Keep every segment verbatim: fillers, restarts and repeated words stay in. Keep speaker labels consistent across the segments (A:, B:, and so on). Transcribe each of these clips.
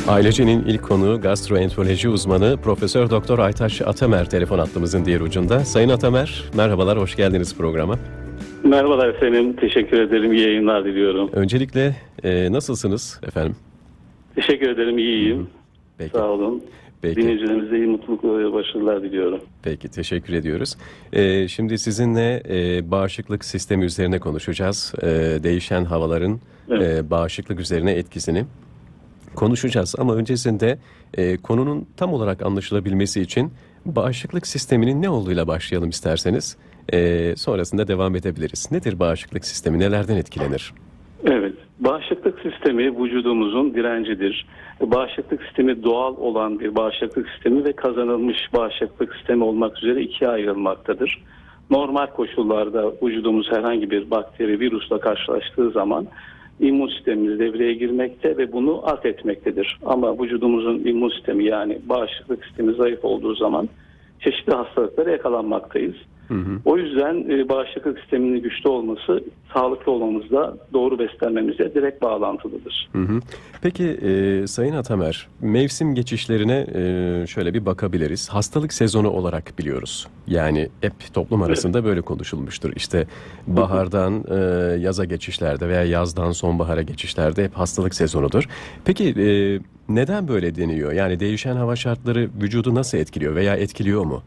A: Ailecenin ilk konuğu gastroenteroloji uzmanı Profesör Doktor Aytaç Atamer telefon hattımızın diğer ucunda. Sayın Atamer, merhabalar, hoş geldiniz programa.
B: Merhabalar efendim, teşekkür ederim, iyi yayınlar diliyorum.
A: Öncelikle e, nasılsınız efendim?
B: Teşekkür ederim, iyiyim.
A: Hı-hı. Peki.
B: Sağ olun.
A: Peki.
B: Dinleyicilerimize iyi mutluluk ve başarılar diliyorum.
A: Peki, teşekkür ediyoruz. Ee, şimdi sizinle e, bağışıklık sistemi üzerine konuşacağız. E, değişen havaların
B: Evet.
A: e, bağışıklık üzerine etkisini konuşacağız. Ama öncesinde e, konunun tam olarak anlaşılabilmesi için bağışıklık sisteminin ne olduğuyla başlayalım isterseniz. E, sonrasında devam edebiliriz. Nedir bağışıklık sistemi? Nelerden etkilenir?
B: Evet, bağışıklık sistemi vücudumuzun direncidir. Bağışıklık sistemi doğal olan bir bağışıklık sistemi ve kazanılmış bağışıklık sistemi olmak üzere ikiye ayrılmaktadır. Normal koşullarda vücudumuz herhangi bir bakteri, virüsle karşılaştığı zaman immün sistemimiz devreye girmekte ve bunu alt etmektedir. Ama vücudumuzun immün sistemi, yani bağışıklık sistemi zayıf olduğu zaman çeşitli hastalıklara yakalanmaktayız. Hı hı. O yüzden e, bağışıklık sisteminin güçlü olması sağlıklı olmamızla, doğru beslenmemize direkt bağlantılıdır.
A: Hı hı. Peki e, Sayın Atamer, mevsim geçişlerine e, şöyle bir bakabiliriz. Hastalık sezonu olarak biliyoruz. Yani hep toplum arasında evet. böyle konuşulmuştur. İşte bahardan e, yaza geçişlerde veya yazdan sonbahara geçişlerde hep hastalık sezonudur. Peki e, neden böyle deniyor? Yani değişen hava şartları vücudu nasıl etkiliyor veya etkiliyor mu?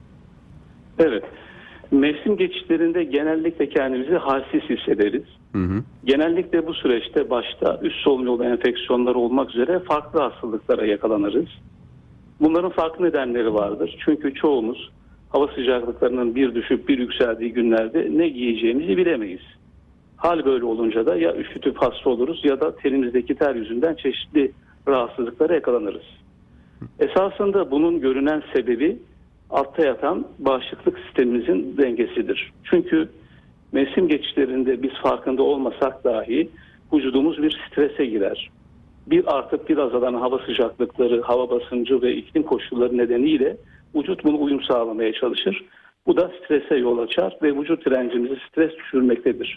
B: Evet. Mevsim geçişlerinde genellikle kendimizi halsiz hissederiz. Hı hı. Genellikle bu süreçte başta üst solunum yolu enfeksiyonları olmak üzere farklı hastalıklara yakalanırız. Bunların farklı nedenleri vardır. Çünkü çoğumuz hava sıcaklıklarının bir düşüp bir yükseldiği günlerde ne giyeceğimizi bilemeyiz. Hal böyle olunca da ya üşütüp hasta oluruz ya da tenimizdeki ter yüzünden çeşitli rahatsızlıklara yakalanırız. Esasında bunun görünen sebebi altta yatan bağışıklık sistemimizin dengesidir. Çünkü mevsim geçişlerinde biz farkında olmasak dahi vücudumuz bir strese girer. Bir artıp bir azalan hava sıcaklıkları, hava basıncı ve iklim koşulları nedeniyle vücut bunu uyum sağlamaya çalışır. Bu da strese yol açar ve vücut direncimizi stres düşürmektedir.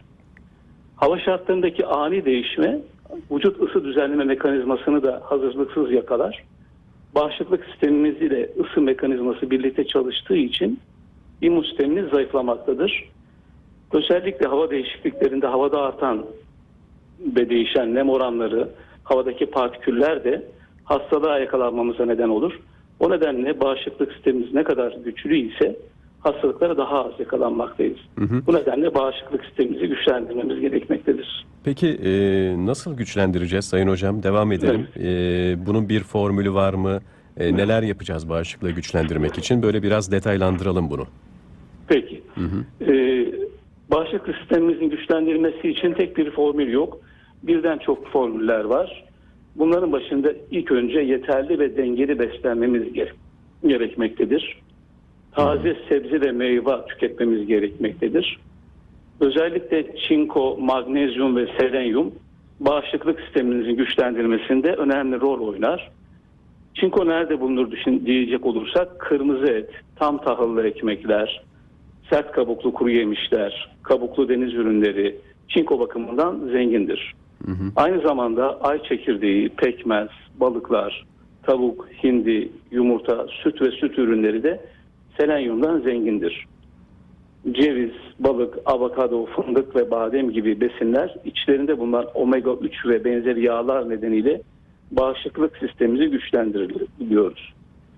B: Hava şartlarındaki ani değişme vücut ısı düzenleme mekanizmasını da hazırlıksız yakalar. Bağışıklık sistemimiz ile ısı mekanizması birlikte çalıştığı için immün sistemimiz zayıflamaktadır. Özellikle hava değişikliklerinde havada artan ve değişen nem oranları, havadaki partiküller de hastalığa yakalanmamıza neden olur. O nedenle bağışıklık sistemimiz ne kadar güçlü ise hastalıklara daha az yakalanmaktayız. Hı hı. Bu nedenle bağışıklık sistemimizi güçlendirmemiz gerekmektedir.
A: Peki e, nasıl güçlendireceğiz Sayın Hocam? Devam edelim. Evet. E, bunun bir formülü var mı? E, evet. Neler yapacağız bağışıklığı güçlendirmek için? Böyle biraz detaylandıralım bunu.
B: Peki. Hı hı. E, bağışıklık sistemimizin güçlendirilmesi için tek bir formül yok. Birden çok formüller var. Bunların başında ilk önce yeterli ve dengeli beslenmemiz gerekmektedir. Taze sebze ve meyve tüketmemiz gerekmektedir. Özellikle çinko, magnezyum ve selenyum bağışıklık sistemimizin güçlendirmesinde önemli rol oynar. Çinko nerede bulunur düşün, diyecek olursak kırmızı et, tam tahıllı ekmekler, sert kabuklu kuru yemişler, kabuklu deniz ürünleri çinko bakımından zengindir. Hı hı. Aynı zamanda ay çekirdeği, pekmez, balıklar, tavuk, hindi, yumurta, süt ve süt ürünleri de selenyumdan zengindir. Ceviz, balık, avokado, fındık ve badem gibi besinler içlerinde bulunan omega üç ve benzeri yağlar nedeniyle bağışıklık sistemimizi güçlendiriliyoruz.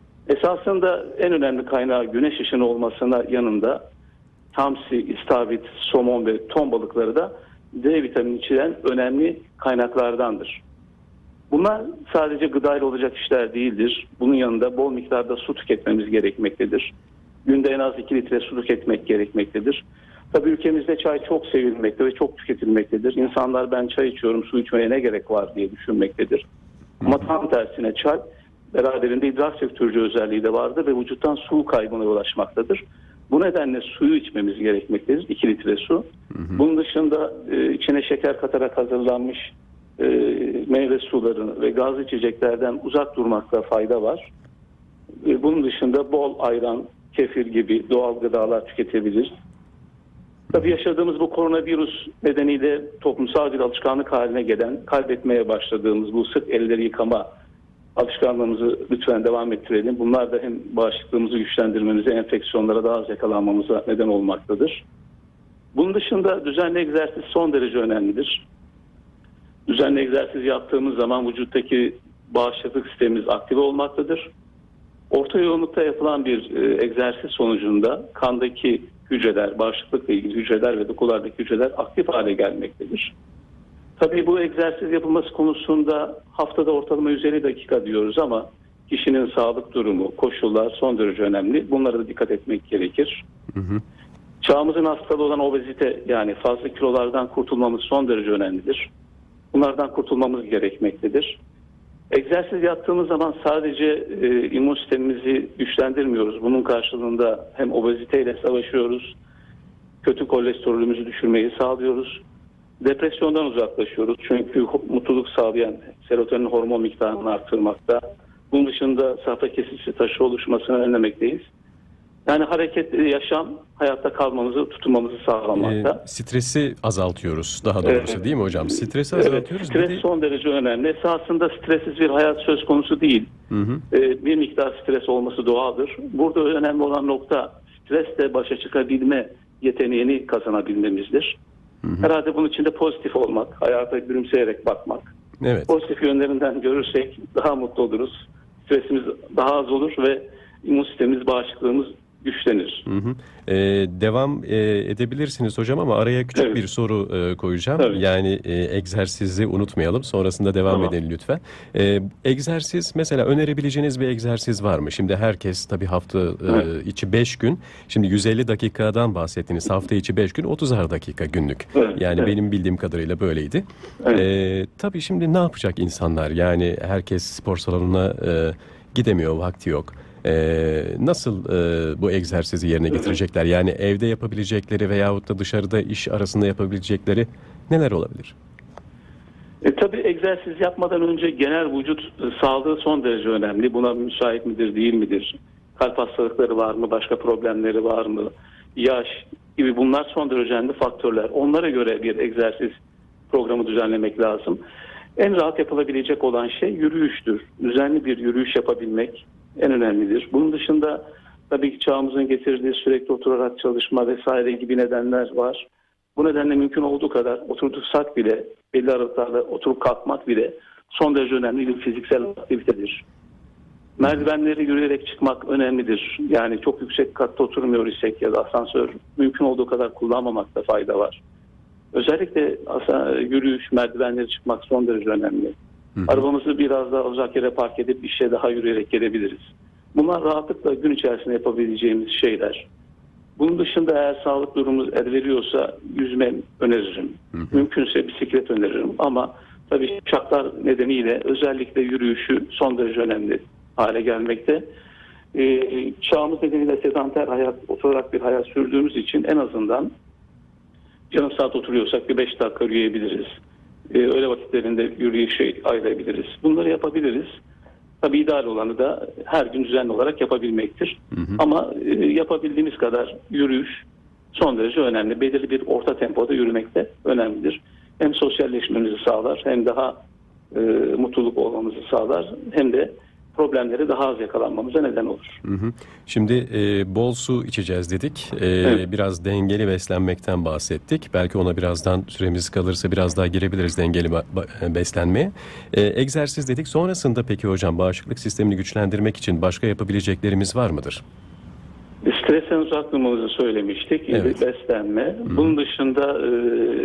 B: Esasında en önemli kaynağı güneş ışını olmasına yanında hamsi, istavrit, somon ve ton balıkları da D vitamini içeren önemli kaynaklardandır. Bunlar sadece gıdayla olacak işler değildir. Bunun yanında bol miktarda su tüketmemiz gerekmektedir. Günde en az iki litre su tüketmek gerekmektedir. Tabii ülkemizde çay çok sevilmekte ve çok tüketilmektedir. İnsanlar ben çay içiyorum, su içmeye ne gerek var diye düşünmektedir. Ama tam tersine çay beraberinde idrar söktürücü özelliği de vardır ve vücuttan su kaybına yol açmaktadır. Bu nedenle suyu içmemiz gerekmektedir. iki litre su. Hı hı. Bunun dışında e, içine şeker katarak hazırlanmış e, meyve sularını ve gazlı içeceklerden uzak durmakta fayda var. E, bunun dışında bol ayran, kefir gibi doğal gıdalar tüketebilir. Tabii yaşadığımız bu koronavirüs nedeniyle toplumsal bir alışkanlık haline gelen, kaybetmeye başladığımız bu sık elleri yıkama alışkanlığımızı lütfen devam ettirelim. Bunlar da hem bağışıklığımızı güçlendirmemize, enfeksiyonlara daha az yakalanmamıza neden olmaktadır. Bunun dışında düzenli egzersiz son derece önemlidir. Düzenli egzersiz yaptığımız zaman vücuttaki bağışıklık sistemimiz aktive olmaktadır. Orta yoğunlukta yapılan bir e, egzersiz sonucunda kandaki hücreler, bağışıklıkla ilgili hücreler ve dokulardaki hücreler aktif hale gelmektedir. Tabii bu egzersiz yapılması konusunda haftada ortalama yüz elli dakika diyoruz ama kişinin sağlık durumu, koşullar son derece önemli. Bunlara da dikkat etmek gerekir. Hı hı. Çağımızın hastalığı olan obezite, yani fazla kilolardan kurtulmamız son derece önemlidir. Bunlardan kurtulmamız gerekmektedir. Egzersiz yaptığımız zaman sadece e, immün sistemimizi güçlendirmiyoruz. Bunun karşılığında hem obeziteyle savaşıyoruz, kötü kolesterolümüzü düşürmeyi sağlıyoruz. Depresyondan uzaklaşıyoruz. Çünkü mutluluk sağlayan serotonin hormon miktarını arttırmakta. Bunun dışında safra kesesi taşı oluşmasını önlemekteyiz. Yani hareketli yaşam hayatta kalmamızı, tutunmamızı sağlamakta.
A: E, stresi azaltıyoruz daha doğrusu, evet, değil mi hocam? Stresi azaltıyoruz.
B: Evet, stres
A: de...
B: son derece önemli. Esasında stressiz bir hayat söz konusu değil. Hı hı. E, bir miktar stres olması doğaldır. Burada önemli olan nokta stresle başa çıkabilme yeteneğini kazanabilmemizdir. Hı hı. Herhalde bunun için de pozitif olmak, hayata gülümseyerek bakmak. Evet. Pozitif yönlerinden görürsek daha mutlu oluruz. Stresimiz daha az olur ve immün sistemimiz, bağışıklığımız güçlenir. Hı hı.
A: Ee, devam e, edebilirsiniz hocam ama araya küçük evet. bir soru e, koyacağım. Evet. Yani e, egzersizi unutmayalım. Sonrasında devam tamam. edelim lütfen. E, egzersiz, mesela önerebileceğiniz bir egzersiz var mı? Şimdi herkes tabii hafta evet. e, içi beş gün. Şimdi yüz elli dakikadan bahsettiniz. Hafta içi beş gün, otuzar dakika günlük. Evet. Yani evet. benim bildiğim kadarıyla böyleydi. Evet. E, tabii şimdi ne yapacak insanlar? Yani herkes spor salonuna e, gidemiyor, vakti yok. Ee, nasıl e, bu egzersizi yerine getirecekler? Yani evde yapabilecekleri veyahut da dışarıda iş arasında yapabilecekleri neler olabilir?
B: E, tabii egzersiz yapmadan önce genel vücut sağlığı son derece önemli. Buna müsait midir, değil midir? Kalp hastalıkları var mı? Başka problemleri var mı? Yaş gibi bunlar son derece önemli faktörler. Onlara göre bir egzersiz programı düzenlemek lazım. En rahat yapılabilecek olan şey yürüyüştür. Düzenli bir yürüyüş yapabilmek en önemlidir. Bunun dışında tabii ki çağımızın getirdiği sürekli oturarak çalışma vesaire gibi nedenler var. Bu nedenle mümkün olduğu kadar oturduksak bile, belli aralıklarla oturup kalkmak bile son derece önemli bir fiziksel aktivitedir. Merdivenleri yürüyerek çıkmak önemlidir. Yani çok yüksek katta oturmuyor isek ya da asansör mümkün olduğu kadar kullanmamakta fayda var. Özellikle yürüyüş, merdivenleri çıkmak son derece önemli. Hı hı. Arabamızı biraz daha uzak yere park edip işe daha yürüyerek gelebiliriz. Bunlar rahatlıkla gün içerisinde yapabileceğimiz şeyler. Bunun dışında eğer sağlık durumumuz el veriyorsa yüzme öneririm. Hı hı. Mümkünse bisiklet öneririm. Ama tabii şartlar nedeniyle özellikle yürüyüşü son derece önemli hale gelmekte. Ee, çağımız nedeniyle sedanter hayat, oturarak bir hayat sürdüğümüz için en azından yarım saat oturuyorsak bir beş dakika yürüyebiliriz. Ee, öğle vakitlerinde yürüyüşe ayırabiliriz. Bunları yapabiliriz. Tabii ideal olanı da her gün düzenli olarak yapabilmektir. Hı hı. Ama e, yapabildiğimiz kadar yürüyüş son derece önemli. Belirli bir orta tempoda yürümek de önemlidir. Hem sosyalleşmemizi sağlar, hem daha e, mutluluk olmamızı sağlar, hem de problemleri daha az yakalanmamıza neden olur.
A: Hı hı. Şimdi e, bol su içeceğiz dedik. E, evet. Biraz dengeli beslenmekten bahsettik. Belki ona birazdan süremiz kalırsa biraz daha girebiliriz dengeli beslenmeye. E, egzersiz dedik. Sonrasında peki hocam bağışıklık sistemini güçlendirmek için başka yapabileceklerimiz var mıdır?
B: Stresten uzak durmamızı söylemiştik. Evet. Beslenme. Hı. Bunun dışında e,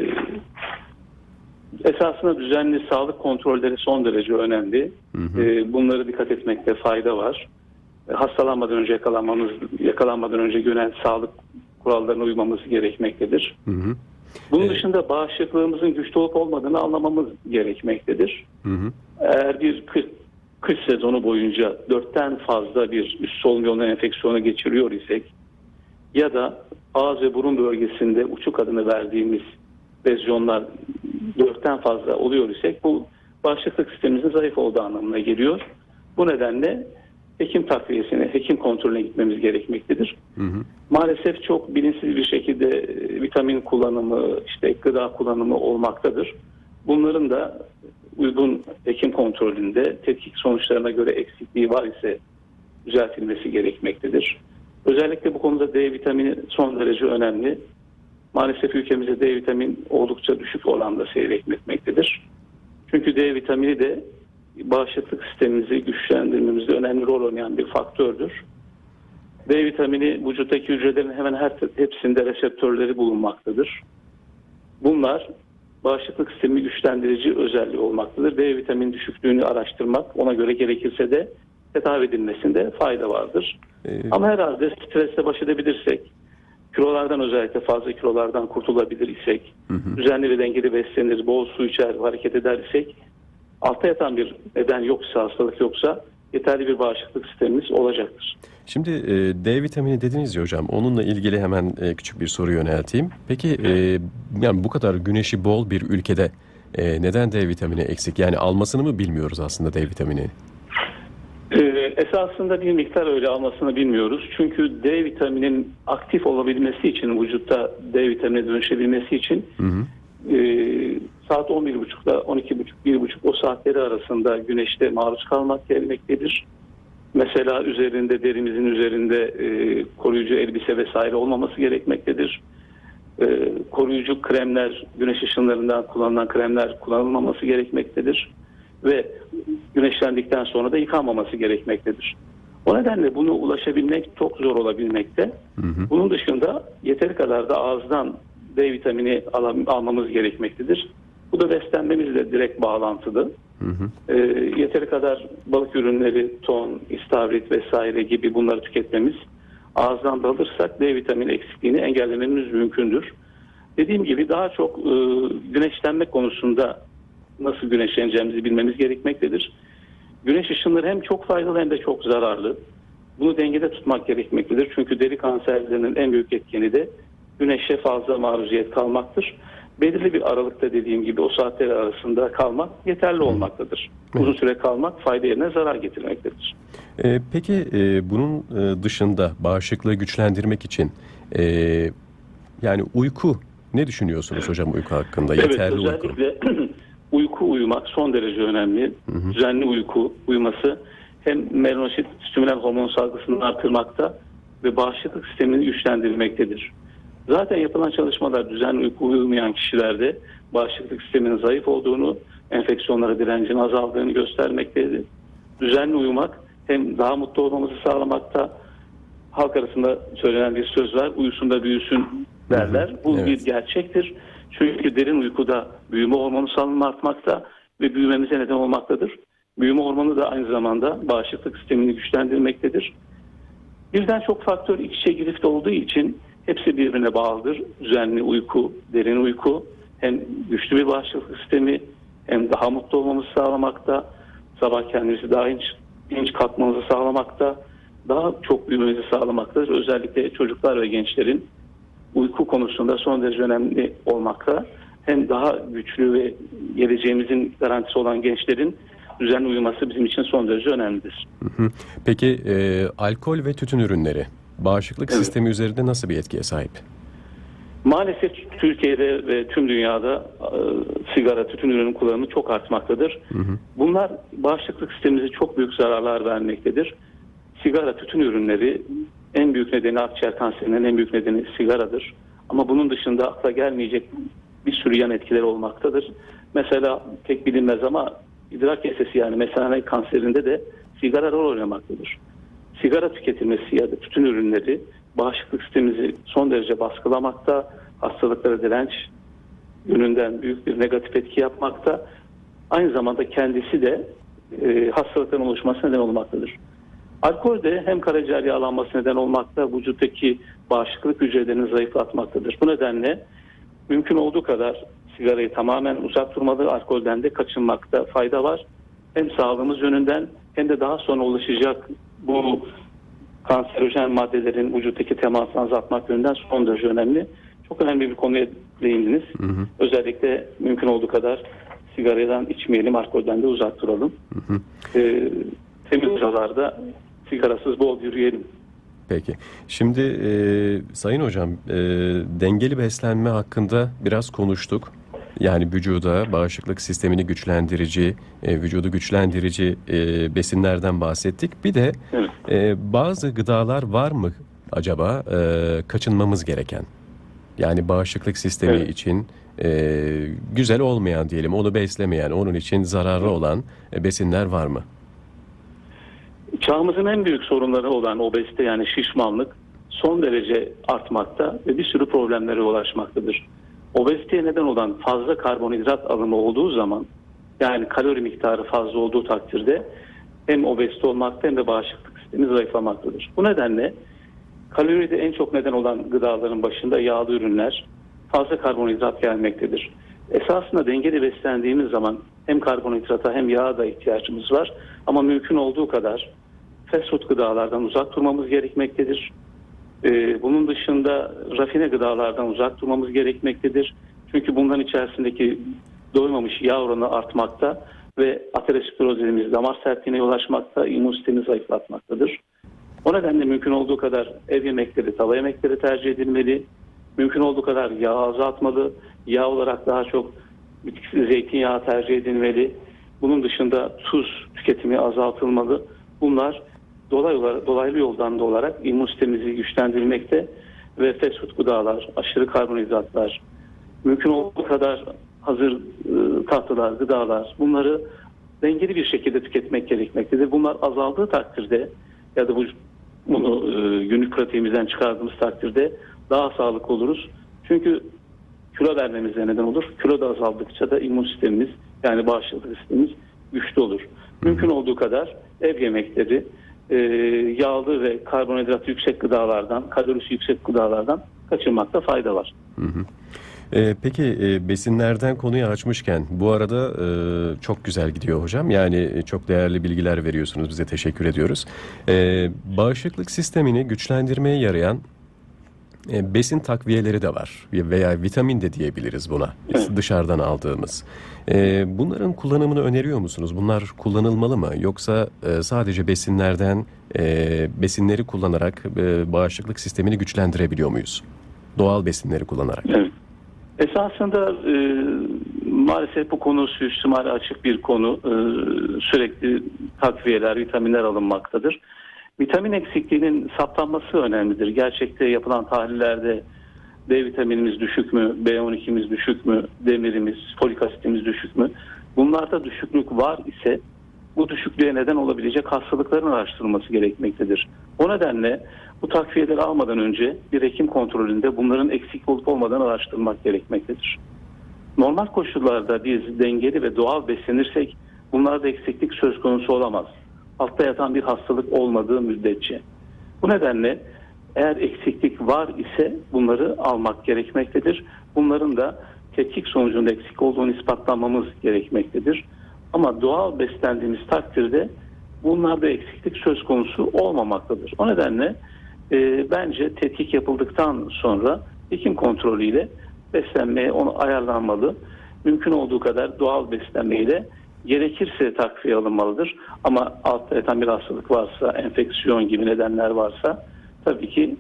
B: esasında düzenli sağlık kontrolleri son derece önemli. Hı hı. E, bunlara dikkat etmekte fayda var. E, hastalanmadan önce yakalanmamız, yakalanmadan önce genel sağlık kurallarına uymamız gerekmektedir. Hı hı. Bunun ee, dışında bağışıklığımızın güçlü olup olmadığını anlamamız gerekmektedir. Hı hı. Eğer bir kış, kış sezonu boyunca dörtten fazla bir üst solunum yolu enfeksiyonu geçiriyor isek ya da ağız ve burun bölgesinde uçuk adını verdiğimiz lezyonlar dörtten fazla oluyor isek bu bağışıklık sistemimizin zayıf olduğu anlamına geliyor. Bu nedenle hekim takviyesine, hekim kontrolüne gitmemiz gerekmektedir. Hı hı. Maalesef çok bilinçsiz bir şekilde vitamin kullanımı, işte gıda kullanımı olmaktadır. Bunların da uygun hekim kontrolünde tetkik sonuçlarına göre eksikliği var ise düzeltilmesi gerekmektedir. Özellikle bu konuda D vitamini son derece önemli. Maalesef ülkemizde D vitamini oldukça düşük oranda seyretmektedir. Çünkü D vitamini de bağışıklık sistemimizi güçlendirmemizde önemli rol oynayan bir faktördür. D vitamini vücuttaki hücrelerin hemen her hepsinde reseptörleri bulunmaktadır. Bunlar bağışıklık sistemi güçlendirici özelliği olmaktadır. D vitamini düşüklüğünü araştırmak, ona göre gerekirse de tedavi edilmesinde fayda vardır. Ee... Ama herhalde stresle baş edebilirsek, kilolardan özellikle fazla kilolardan kurtulabilir isek, hı hı. düzenli ve dengeli beslenir, bol su içer, hareket eder isek, altta yatan bir neden yoksa, hastalık yoksa yeterli bir bağışıklık sistemimiz olacaktır.
A: Şimdi e, D vitamini dediniz ya hocam, onunla ilgili hemen e, küçük bir soru yönelteyim. Peki e, yani bu kadar güneşi bol bir ülkede e, neden D vitamini eksik? Yani almasını mı bilmiyoruz aslında D vitamini?
B: Ee, esasında bir miktar öyle almasını bilmiyoruz. Çünkü D vitaminin aktif olabilmesi için, vücutta D vitamine dönüşebilmesi için hı hı. E, saat on bir buçuk ile on iki buçuk, bir buçuk o saatleri arasında güneşte maruz kalmak gerekmektedir. Mesela üzerinde, derimizin üzerinde e, koruyucu elbise vesaire olmaması gerekmektedir. E, koruyucu kremler, güneş ışınlarından kullanılan kremler kullanılmaması gerekmektedir. Ve güneşlendikten sonra da yıkanmaması gerekmektedir. O nedenle bunu ulaşabilmek çok zor olabilmekte. Hı hı. Bunun dışında yeteri kadar da ağızdan D vitamini al- almamız gerekmektedir. Bu da beslenmemizle direkt bağlantılı. Hı hı. E, yeteri kadar balık ürünleri, ton, istavrit vesaire gibi bunları tüketmemiz, ağızdan da alırsak D vitamini eksikliğini engellememiz mümkündür. Dediğim gibi daha çok e, güneşlenme konusunda nasıl güneşleneceğimizi bilmemiz gerekmektedir. Güneş ışınları hem çok faydalı hem de çok zararlı. Bunu dengede tutmak gerekmektedir. Çünkü deri kanserlerinin en büyük etkeni de güneşe fazla maruziyet kalmaktır. Belirli bir aralıkta dediğim gibi o saatler arasında kalmak yeterli olmaktadır. Evet. Uzun süre kalmak fayda yerine zarar getirmektedir.
A: Ee, peki e, bunun dışında bağışıklığı güçlendirmek için e, yani uyku, ne düşünüyorsunuz hocam uyku hakkında?
B: Evet,
A: yeterli
B: özellikle
A: uyku.
B: Uyku uyumak son derece önemli. Hı hı. Düzenli uyku uyuması hem melanosit stimülen hormon salgısını artırmakta ve bağışıklık sistemini güçlendirmektedir. Zaten yapılan çalışmalar düzenli uyku uyumayan kişilerde bağışıklık sisteminin zayıf olduğunu, enfeksiyonlara direncin azaldığını göstermektedir. Düzenli uyumak hem daha mutlu olmamızı sağlamakta, halk arasında söylenen bir söz var, uyusun da büyüsün derler. Hı hı. Bu evet. bir gerçektir. Çünkü derin uykuda büyüme hormonu salınımı artmakta ve büyümemize neden olmaktadır. Büyüme hormonu da aynı zamanda bağışıklık sistemini güçlendirmektedir. Birden çok faktör iç içe girifte olduğu için hepsi birbirine bağlıdır. Düzenli uyku, derin uyku hem güçlü bir bağışıklık sistemi hem daha mutlu olmamızı sağlamakta, sabah kendimizi daha dinç, dinç kalkmamızı sağlamakta, daha çok büyümemizi sağlamaktadır. Özellikle çocuklar ve gençlerin uyku konusunda son derece önemli olmakta. Hem daha güçlü ve geleceğimizin garantisi olan gençlerin düzenli uyuması bizim için son derece önemlidir.
A: Hı hı. Peki e, alkol ve tütün ürünleri bağışıklık evet. sistemi üzerinde nasıl bir etkiye sahip?
B: Maalesef Türkiye'de ve tüm dünyada e, sigara, tütün ürünü kullanımı çok artmaktadır. Hı hı. Bunlar bağışıklık sistemimize çok büyük zararlar vermektedir. Sigara, tütün ürünleri en büyük nedeni akciğer kanserinin en büyük nedeni sigaradır. Ama bunun dışında akla gelmeyecek bir sürü yan etkileri olmaktadır. Mesela pek bilinmez ama idrar kesesi yani mesane kanserinde de sigara rol oynamaktadır. Sigara tüketilmesi ya da tütün ürünleri bağışıklık sistemimizi son derece baskılamakta, hastalıklara direnç yönünden büyük bir negatif etki yapmakta. Aynı zamanda kendisi de e, hastalıkların oluşmasına neden olmaktadır. Alkol de hem karaciğer yağlanması neden olmakta, vücuttaki bağışıklık hücrelerini zayıflatmaktadır. Bu nedenle mümkün olduğu kadar sigarayı tamamen uzak durmalı, alkolden de kaçınmakta fayda var. Hem sağlığımız yönünden hem de daha sonra ulaşacak bu kanserojen maddelerin vücuttaki temasını azaltmak yönünden son derece önemli. Çok önemli bir konuya değindiniz. Hı hı. Özellikle mümkün olduğu kadar sigaradan içmeyelim, alkolden de uzak duralım. Hı hı. Ee, temiz sıralarda sigarasız bol yürüyelim.
A: Peki. Şimdi e, Sayın Hocam e, dengeli beslenme hakkında biraz konuştuk. Yani vücuda bağışıklık sistemini güçlendirici, e, vücudu güçlendirici e, besinlerden bahsettik. Bir de
B: Evet.
A: e, bazı gıdalar var mı acaba e, kaçınmamız gereken? Yani bağışıklık sistemi
B: Evet.
A: için e, güzel olmayan diyelim, onu beslemeyen, onun için zararlı olan e, besinler var mı?
B: Çağımızın en büyük sorunları olan obezite, yani şişmanlık son derece artmakta ve bir sürü problemlere yol açmaktadır. Obeziteye neden olan fazla karbonhidrat alımı olduğu zaman, yani kalori miktarı fazla olduğu takdirde hem obezite olmakta hem de bağışıklık sistemi zayıflamaktadır. Bu nedenle kaloride en çok neden olan gıdaların başında yağlı ürünler, fazla karbonhidrat gelmektedir. Esasında dengeli beslendiğimiz zaman hem karbonhidrata hem yağa da ihtiyacımız var, ama mümkün olduğu kadar fast food gıdalardan uzak durmamız gerekmektedir. Ee, bunun dışında rafine gıdalardan uzak durmamız gerekmektedir. Çünkü bunların içerisindeki doymamış yağ oranı artmakta ve ateroskleroz dediğimiz damar sertliğine yol açmakta, immün sistemi zayıflatmaktadır. O nedenle mümkün olduğu kadar ev yemekleri, tava yemekleri tercih edilmeli. Mümkün olduğu kadar yağ azaltmalı. Yağ olarak daha çok bitkisel zeytinyağı tercih edilmeli. Bunun dışında tuz tüketimi azaltılmalı. Bunlar dolaylı, dolaylı yoldan da olarak immün sistemimizi güçlendirmekte ve fast food gıdalar, aşırı karbonhidratlar, mümkün olduğu kadar hazır e, tatlılar, gıdalar, bunları dengeli bir şekilde tüketmek gerekmektedir. Bunlar azaldığı takdirde ya da bu, bunu e, günlük pratiğimizden çıkardığımız takdirde daha sağlıklı oluruz. Çünkü kilo vermemize neden olur. Kilo da azaldıkça da immün sistemimiz, yani bağışıklık sistemimiz güçlü olur. Mümkün olduğu kadar ev yemekleri, e, yağlı ve karbonhidrat yüksek gıdalardan, kalorisi yüksek gıdalardan kaçınmakta fayda var.
A: Hı hı. Ee, peki e, besinlerden konuyu açmışken bu arada e, çok güzel gidiyor hocam. Yani e, çok değerli bilgiler veriyorsunuz, bize teşekkür ediyoruz. E, bağışıklık sistemini güçlendirmeye yarayan e, besin takviyeleri de var veya vitamin de diyebiliriz buna,
B: Evet.
A: dışarıdan aldığımız. E, bunların kullanımını öneriyor musunuz? Bunlar kullanılmalı mı? Yoksa e, sadece besinlerden e, besinleri kullanarak e, bağışıklık sistemini güçlendirebiliyor muyuz? Doğal besinleri kullanarak.
B: Evet. Esasında e, maalesef bu konu suistimale açık bir konu. E, sürekli takviyeler, vitaminler alınmaktadır. Vitamin eksikliğinin saptanması önemlidir. Gerçekte yapılan tahlillerde D vitaminimiz düşük mü, B on ikimiz düşük mü, demirimiz, folik asitimiz düşük mü? Bunlarda düşüklük var ise bu düşüklüğe neden olabilecek hastalıkların araştırılması gerekmektedir. O nedenle bu takviyeleri almadan önce bir hekim kontrolünde bunların eksik olup olmadığını araştırmak gerekmektedir. Normal koşullarda biz dengeli ve doğal beslenirsek bunlarda eksiklik söz konusu olamaz. Altta yatan bir hastalık olmadığı müddetçe. Bu nedenle eğer eksiklik var ise bunları almak gerekmektedir. Bunların da tetkik sonucunda eksik olduğunu ispatlamamız gerekmektedir. Ama doğal beslendiğimiz takdirde bunlarda eksiklik söz konusu olmamaktadır. O nedenle e, bence tetkik yapıldıktan sonra hekim kontrolüyle beslenmeye onu ayarlanmalı. Mümkün olduğu kadar doğal beslenmeyle, gerekirse takviye alınmalıdır. Ama altta yatan bir hastalık varsa, enfeksiyon gibi nedenler varsa tabii ki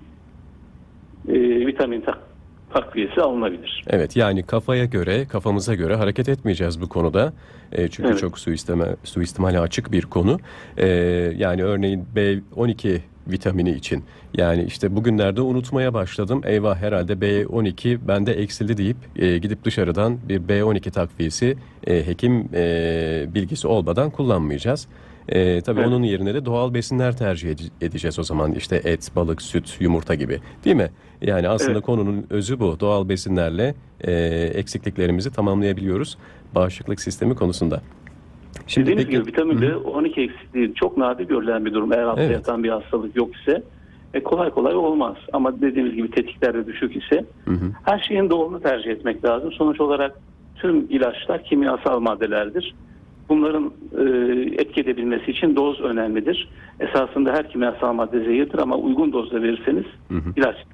B: e, vitamin tak takviyesi alınabilir.
A: Evet, yani kafaya göre, kafamıza göre hareket etmeyeceğiz bu konuda. E, çünkü
B: Evet.
A: çok suistime, suistimale açık bir konu. E, yani örneğin B on iki vitamini için. Yani işte bugünlerde unutmaya başladım. Eyvah, herhalde B on iki bende eksildi deyip e, gidip dışarıdan bir B on iki takviyesi e, hekim e, bilgisi olmadan kullanmayacağız. E, tabii
B: Evet.
A: onun yerine de doğal besinler tercih ede- edeceğiz o zaman. İşte et, balık, süt, yumurta gibi. Değil mi? Yani aslında
B: Evet.
A: konunun özü bu. Doğal besinlerle e, eksikliklerimizi tamamlayabiliyoruz bağışıklık sistemi konusunda. Şimdi
B: Dediğiniz
A: peki,
B: gibi vitamin B on iki eksikliği çok nadir görülen bir durum. Eğer altta
A: Evet.
B: yatan bir hastalık yok ise e, kolay kolay olmaz. Ama dediğimiz gibi tetiklerde düşük ise
A: hı hı,
B: her şeyin doğalını tercih etmek lazım. Sonuç olarak tüm ilaçlar kimyasal maddelerdir. Bunların e, etki edebilmesi için doz önemlidir. Esasında her kimyasal madde zehirdir ama uygun dozda verirseniz
A: hı hı.
B: ilaçtır.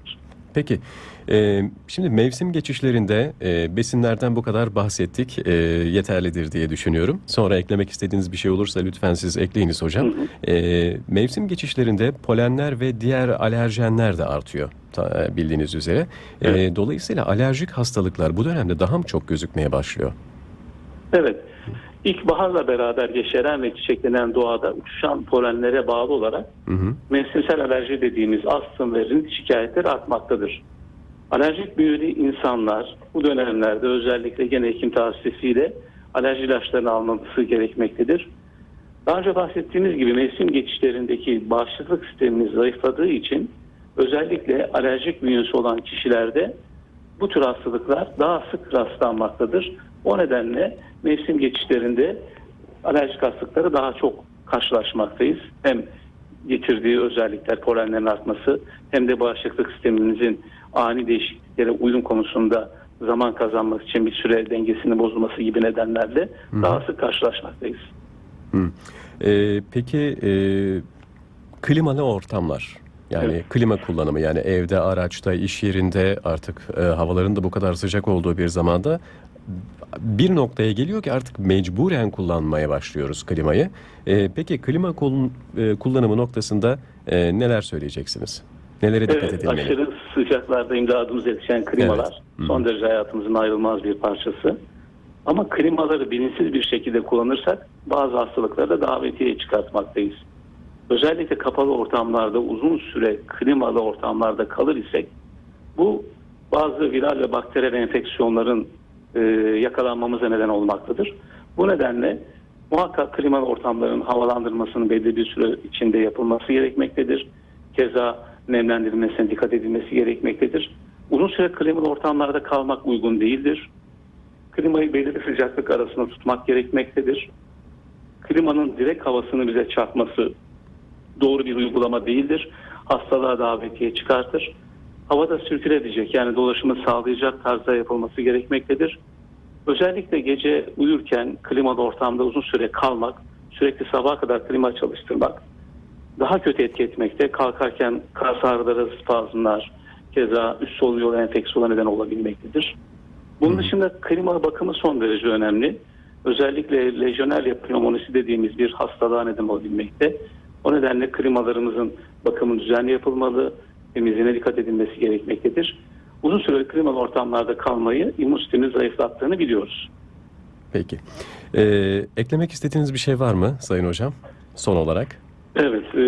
A: Peki, e, şimdi mevsim geçişlerinde e, besinlerden bu kadar bahsettik, e, yeterlidir diye düşünüyorum. Sonra eklemek istediğiniz bir şey olursa lütfen siz ekleyiniz hocam.
B: Hı hı.
A: E, mevsim geçişlerinde polenler ve diğer alerjenler de artıyor ta- bildiğiniz üzere.
B: Evet.
A: E, dolayısıyla alerjik hastalıklar bu dönemde daha mı çok gözükmeye başlıyor?
B: Evet. İlkbaharla beraber yeşeren ve çiçeklenen doğada uçuşan polenlere bağlı olarak
A: Hı hı.
B: mevsimsel alerji dediğimiz astım ve rinit şikayetleri artmaktadır. Alerjik büyülü insanlar bu dönemlerde özellikle gene hekim tavsiyesiyle alerji ilaçlarını alması gerekmektedir. Daha önce bahsettiğimiz gibi mevsim geçişlerindeki bağışıklık sistemimiz zayıfladığı için özellikle alerjik bünyesi olan kişilerde bu tür hastalıklar daha sık rastlanmaktadır. O nedenle mevsim geçişlerinde alerjik hastalıkları daha çok karşılaşmaktayız. Hem getirdiği özellikler, polenlerin artması, hem de bağışıklık sistemimizin ani değişikliklere uyum konusunda zaman kazanmak için bir süre dengesinin bozulması gibi nedenlerle
A: Hı.
B: daha sık karşılaşmaktayız.
A: Hı. E, peki e, klimalı ortamlar, yani
B: Evet.
A: klima kullanımı, yani evde, araçta, iş yerinde artık e, havaların da bu kadar sıcak olduğu bir zamanda bir noktaya geliyor ki artık mecburen kullanmaya başlıyoruz klimayı. E, peki klima kul- e, kullanımı noktasında e, neler söyleyeceksiniz? Nelere dikkat
B: Evet,
A: edilmeli?
B: aşırı sıcaklarda imdadımıza yetişen klimalar
A: Evet. Hı.
B: son derece hayatımızın ayrılmaz bir parçası. Ama klimaları bilinçsiz bir şekilde kullanırsak bazı hastalıkları da davetiye çıkartmaktayız. Özellikle kapalı ortamlarda uzun süre klimalı ortamlarda kalır isek bu bazı viral ve bakteriyel enfeksiyonların e, yakalanmamıza neden olmaktadır. Bu nedenle muhakkak klimalı ortamların havalandırmasının belli bir süre içinde yapılması gerekmektedir. Keza nemlendirilmesine dikkat edilmesi gerekmektedir. Uzun süre klimalı ortamlarda kalmak uygun değildir. Klimayı belirli sıcaklık arasında tutmak gerekmektedir. Klimanın direkt havasını bize çarpması doğru bir uygulama değildir. Hastalığa davetiye çıkartır. Havada sirküle edecek, yani dolaşımı sağlayacak tarzda yapılması gerekmektedir. Özellikle gece uyurken klimalı ortamda uzun süre kalmak, sürekli sabaha kadar klima çalıştırmak daha kötü etki etmekte. Kalkarken kas ağrıları, spazmlar, keza üst solunum yolu enfeksiyona neden olabilmektedir. Bunun dışında klima bakımı son derece önemli. Özellikle lejyonerya pneumonisi dediğimiz bir hastalığa neden olabilmekte. O nedenle klimalarımızın bakımı düzenli yapılmalı, temizliğine dikkat edilmesi gerekmektedir. Uzun süre klimalı ortamlarda kalmayı immün sistemini zayıflattığını biliyoruz.
A: Peki. E, eklemek istediğiniz bir şey var mı Sayın Hocam? Son olarak.
B: Evet. E,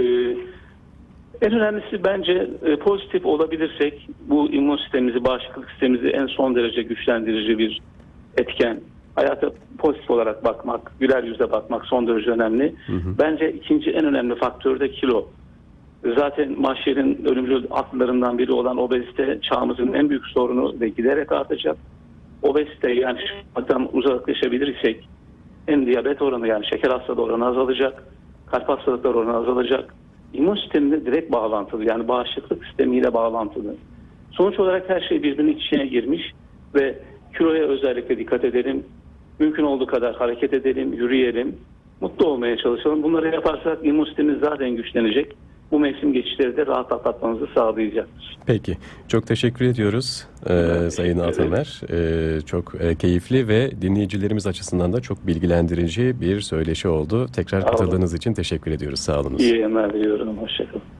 B: en önemlisi bence e, pozitif olabilirsek bu immün sistemimizi, bağışıklık sistemimizi en son derece güçlendirici bir etken. Hayata pozitif olarak bakmak, güler yüzle bakmak son derece önemli. Hı hı. Bence ikinci en önemli faktör de kilo. Zaten mahşerin ölümcül hatlarından biri olan obezite çağımızın en büyük sorunu ve giderek artacak. Obezite, yani şundan uzaklaşabilirsek hem diyabet oranı, yani şeker hastalığı oranı azalacak, kalp hastalıkları oranı azalacak. İmmün sistemine direkt bağlantılı, yani bağışıklık sistemiyle bağlantılı. Sonuç olarak her şey birbirinin içine girmiş ve kiloya özellikle dikkat edelim. Mümkün olduğu kadar hareket edelim, yürüyelim, mutlu olmaya çalışalım. Bunları yaparsak immün sistemimiz zaten güçlenecek. Bu mevsim geçişleri de rahat atlatmamızı sağlayacaktır.
A: Peki. Çok teşekkür ediyoruz ee, Sayın Atamer. Ee, çok e, keyifli ve dinleyicilerimiz açısından da çok bilgilendirici bir söyleşi oldu. Tekrar katıldığınız için teşekkür ediyoruz. Sağ olunuz.
B: İyi yayınlar diliyorum. Hoşçakalın.